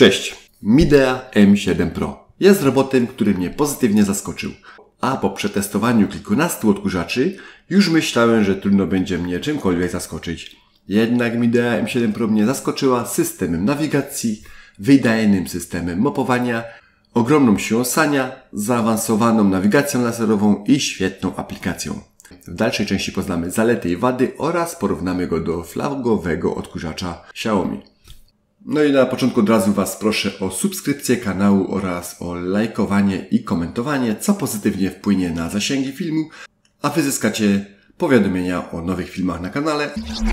Cześć, Midea M7 Pro jest robotem, który mnie pozytywnie zaskoczył. A po przetestowaniu kilkunastu odkurzaczy już myślałem, że trudno będzie mnie czymkolwiek zaskoczyć. Jednak Midea M7 Pro mnie zaskoczyła systemem nawigacji, wydajnym systemem mapowania, ogromną siłą ssania, zaawansowaną nawigacją laserową i świetną aplikacją. W dalszej części poznamy zalety i wady oraz porównamy go do flagowego odkurzacza Xiaomi. No i na początku od razu Was proszę o subskrypcję kanału oraz o lajkowanie i komentowanie, co pozytywnie wpłynie na zasięgi filmu, a Wy zyskacie powiadomienia o nowych filmach na kanale.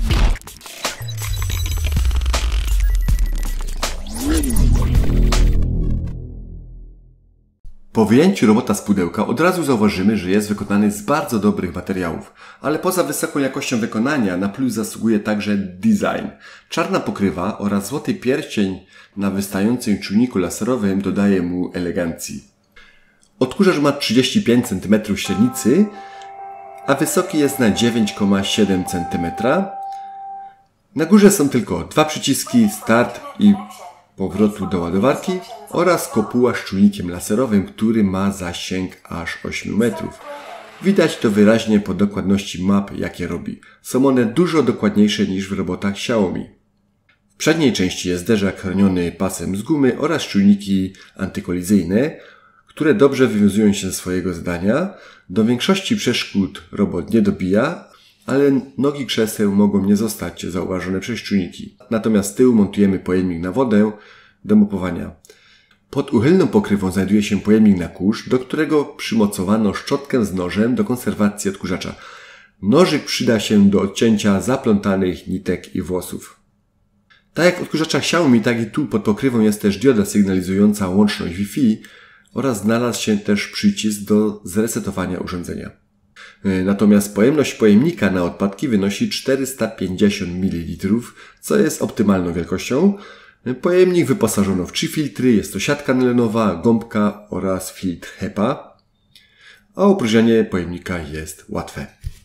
Po wyjęciu robota z pudełka od razu zauważymy, że jest wykonany z bardzo dobrych materiałów, ale poza wysoką jakością wykonania na plus zasługuje także design. Czarna pokrywa oraz złoty pierścień na wystającym czujniku laserowym dodaje mu elegancji. Odkurzacz ma 35 cm średnicy, a wysoki jest na 9,7 cm. Na górze są tylko dwa przyciski start i powrotu do ładowarki oraz kopuła z czujnikiem laserowym, który ma zasięg aż 8 metrów. Widać to wyraźnie po dokładności map, jakie robi. Są one dużo dokładniejsze niż w robotach Xiaomi. W przedniej części jest zderzak chroniony pasem z gumy oraz czujniki antykolizyjne, które dobrze wywiązują się ze swojego zadania. Do większości przeszkód robot nie dobija, ale nogi krzeseł mogą nie zostać zauważone przez czujniki. Natomiast z tyłu montujemy pojemnik na wodę do mapowania. Pod uchylną pokrywą znajduje się pojemnik na kurz, do którego przymocowano szczotkę z nożem do konserwacji odkurzacza. Nożyk przyda się do odcięcia zaplątanych nitek i włosów. Tak jak w odkurzaczach Xiaomi, tak i tu pod pokrywą jest też dioda sygnalizująca łączność Wi-Fi oraz znalazł się też przycisk do zresetowania urządzenia. Natomiast pojemność pojemnika na odpadki wynosi 450 ml, co jest optymalną wielkością. Pojemnik wyposażono w 3 filtry, jest to siatka nylenowa, gąbka oraz filtr HEPA, a opróżnianie pojemnika jest łatwe.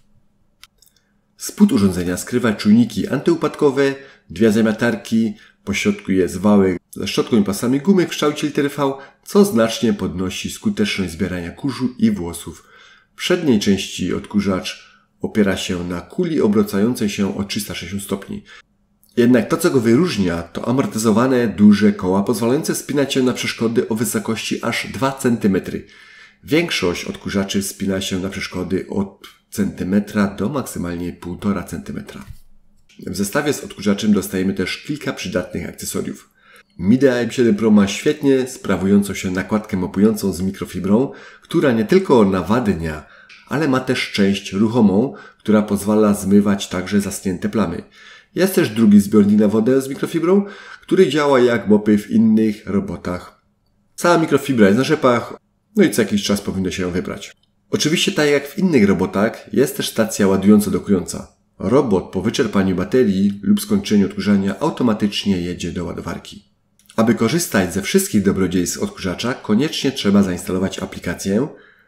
Spód urządzenia skrywa czujniki antyupadkowe, dwie zamiatarki, po środku jest wałek ze szczotką i pasami gumy w kształcie litery V, co znacznie podnosi skuteczność zbierania kurzu i włosów. W przedniej części odkurzacz opiera się na kuli obracającej się o 360 stopni. Jednak to, co go wyróżnia, to amortyzowane, duże koła pozwalające wspinać się na przeszkody o wysokości aż 2 cm. Większość odkurzaczy wspina się na przeszkody od centymetra do maksymalnie 1,5 cm. W zestawie z odkurzaczem dostajemy też kilka przydatnych akcesoriów. Midea M7 Pro ma świetnie sprawującą się nakładkę mapującą z mikrofibrą, która nie tylko nawadnia, ale ma też część ruchomą, która pozwala zmywać także zaschnięte plamy. Jest też drugi zbiornik na wodę z mikrofibrą, który działa jak mopy w innych robotach. Cała mikrofibra jest na rzepach, no i co jakiś czas powinno się ją wybrać. Oczywiście tak jak w innych robotach jest też stacja ładująco-dokująca. Robot po wyczerpaniu baterii lub skończeniu odkurzania automatycznie jedzie do ładowarki. Aby korzystać ze wszystkich dobrodziejstw odkurzacza, koniecznie trzeba zainstalować aplikację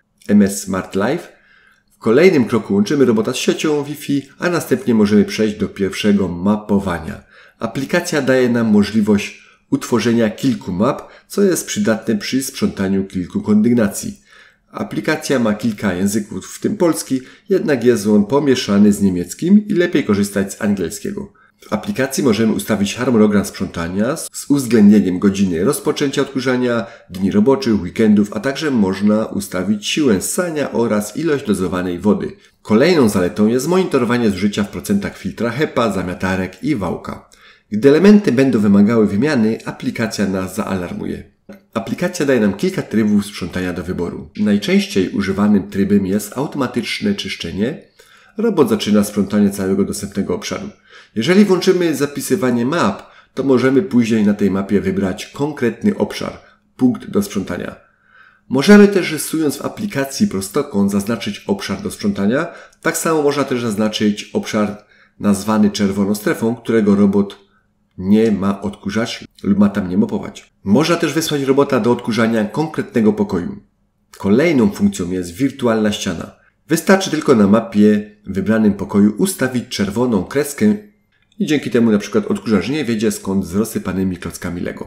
MS Smart Life. W kolejnym kroku łączymy robota z siecią Wi-Fi, a następnie możemy przejść do pierwszego mapowania. Aplikacja daje nam możliwość utworzenia kilku map, co jest przydatne przy sprzątaniu kilku kondygnacji. Aplikacja ma kilka języków, w tym polski, jednak jest on pomieszany z niemieckim i lepiej korzystać z angielskiego. W aplikacji możemy ustawić harmonogram sprzątania z uwzględnieniem godziny rozpoczęcia odkurzania, dni roboczych, weekendów, a także można ustawić siłę ssania oraz ilość dozowanej wody. Kolejną zaletą jest monitorowanie zużycia w procentach filtra HEPA, zamiatarek i wałka. Gdy elementy będą wymagały wymiany, aplikacja nas zaalarmuje. Aplikacja daje nam kilka trybów sprzątania do wyboru. Najczęściej używanym trybem jest automatyczne czyszczenie. Robot zaczyna sprzątanie całego dostępnego obszaru. Jeżeli włączymy zapisywanie map, to możemy później na tej mapie wybrać konkretny obszar, punkt do sprzątania. Możemy też rysując w aplikacji prostokąt zaznaczyć obszar do sprzątania. Tak samo można też zaznaczyć obszar nazwany czerwoną strefą, którego robot nie ma odkurzać lub ma tam nie mapować. Można też wysłać robota do odkurzania konkretnego pokoju. Kolejną funkcją jest wirtualna ściana. Wystarczy tylko na mapie w wybranym pokoju ustawić czerwoną kreskę i dzięki temu na przykład odkurzacz nie wiedzie skąd z rozsypanymi klockami Lego.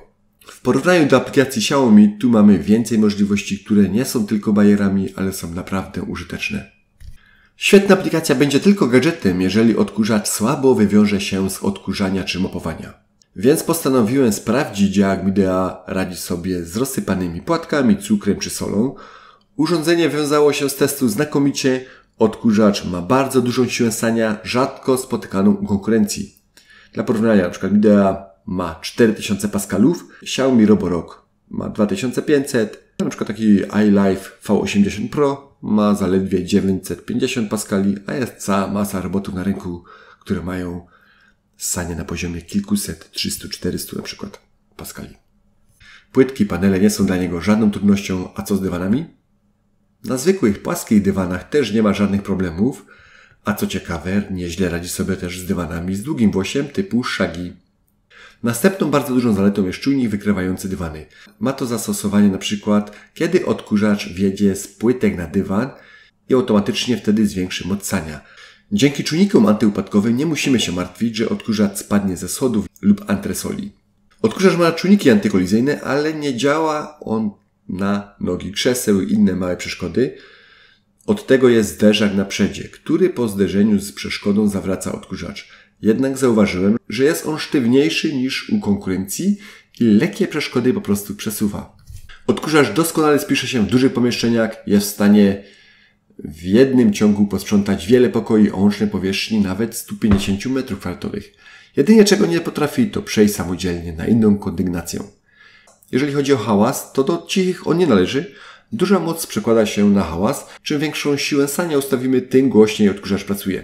W porównaniu do aplikacji Xiaomi tu mamy więcej możliwości, które nie są tylko bajerami, ale są naprawdę użyteczne. Świetna aplikacja będzie tylko gadżetem, jeżeli odkurzacz słabo wywiąże się z odkurzania czy mopowania. Więc postanowiłem sprawdzić, jak Midea radzi sobie z rozsypanymi płatkami, cukrem czy solą. Urządzenie wiązało się z testu znakomicie. Odkurzacz ma bardzo dużą siłę ssania, rzadko spotykaną u konkurencji. Dla porównania, np. Midea ma 4000 paskalów, Xiaomi Roborock ma 2500, np. taki iLife V80 Pro ma zaledwie 950 paskali, a jest cała masa robotów na rynku, które mają ssanie na poziomie kilkuset, 300-400 na przykład paskali. Płytki, panele nie są dla niego żadną trudnością, a co z dywanami? Na zwykłych, płaskich dywanach też nie ma żadnych problemów, a co ciekawe, nieźle radzi sobie też z dywanami z długim włosiem typu Shaggy. Następną bardzo dużą zaletą jest czujnik wykrywający dywany. Ma to zastosowanie na przykład, kiedy odkurzacz wjedzie z płytek na dywan i automatycznie wtedy zwiększy moc ssania. Dzięki czujnikom antyupadkowym nie musimy się martwić, że odkurzacz spadnie ze schodów lub antresoli. Odkurzacz ma czujniki antykolizyjne, ale nie działa on na nogi krzeseł i inne małe przeszkody. Od tego jest zderzak na przedzie, który po zderzeniu z przeszkodą zawraca odkurzacz. Jednak zauważyłem, że jest on sztywniejszy niż u konkurencji i lekkie przeszkody po prostu przesuwa. Odkurzacz doskonale spisze się w dużych pomieszczeniach, jest w stanie w jednym ciągu posprzątać wiele pokoi o łącznej powierzchni nawet 150 m2. Jedynie czego nie potrafi, to przejść samodzielnie na inną kondygnację. Jeżeli chodzi o hałas, to do cichych on nie należy. Duża moc przekłada się na hałas. Czym większą siłę ssania ustawimy, tym głośniej odkurzacz pracuje.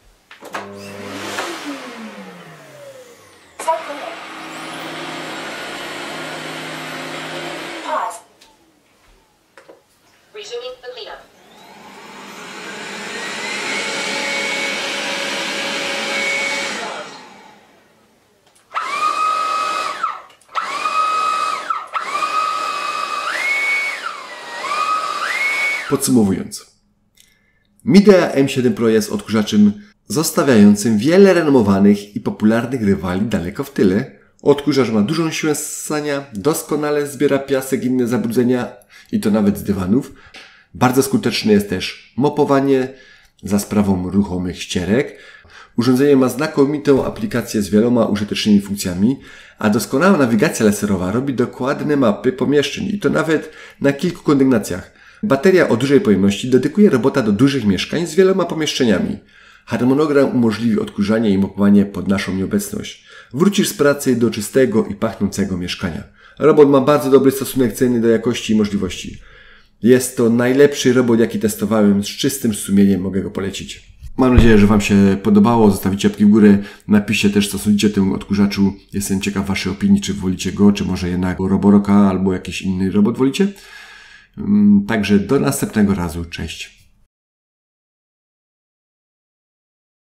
Resuming the cleanup. Podsumowując, Midea M7 Pro jest odkurzaczem zostawiającym wiele renomowanych i popularnych rywali daleko w tyle. Odkurzacz ma dużą siłę ssania, doskonale zbiera piasek i inne zabrudzenia i to nawet z dywanów. Bardzo skuteczne jest też mopowanie za sprawą ruchomych ścierek. Urządzenie ma znakomitą aplikację z wieloma użytecznymi funkcjami, a doskonała nawigacja laserowa robi dokładne mapy pomieszczeń i to nawet na kilku kondygnacjach. Bateria o dużej pojemności dedykuje robota do dużych mieszkań z wieloma pomieszczeniami. Harmonogram umożliwi odkurzanie i mopowanie pod naszą nieobecność. Wrócisz z pracy do czystego i pachnącego mieszkania. Robot ma bardzo dobry stosunek ceny do jakości i możliwości. Jest to najlepszy robot, jaki testowałem. Z czystym sumieniem mogę go polecić. Mam nadzieję, że Wam się podobało. Zostawicie łapki w górę. Napiszcie też, co sądzicie o tym odkurzaczu. Jestem ciekaw Waszej opinii, czy wolicie go, czy może jednak Roborocka albo jakiś inny robot wolicie. Także do następnego razu. Cześć.